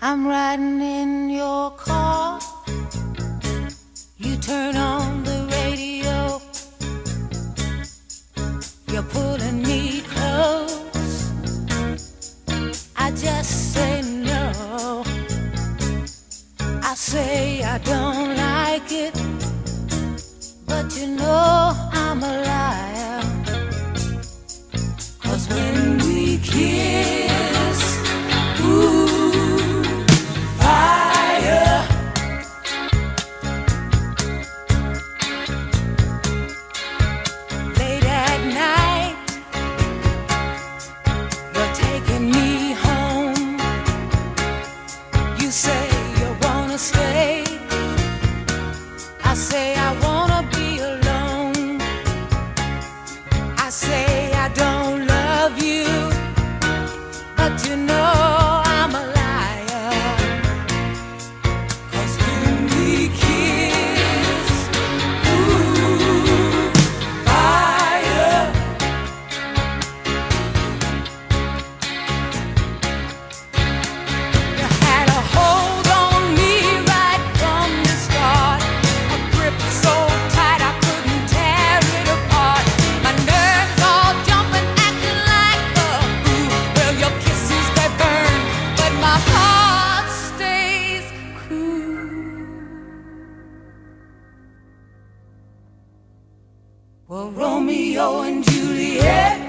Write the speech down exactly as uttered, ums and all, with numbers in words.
I'm riding in your car. You turn on the radio. You're pulling me close. I just say no. I say I don't like it, but you know I'm a liar. 'Cause when we kiss, ooh, fire. Late at night, you're taking me home. You say you wanna stay. I say I wanna be alone. I say I don't love you, but you know I'm a liar. 'Cause when we kiss, ooh, fire. You had a hold on me right from the start, a grip so tight I couldn't tear it apart. My nerves all jumping, acting like a fool. Well, your kisses they burn, but my heart stays cool. Well, Romeo and Juliet,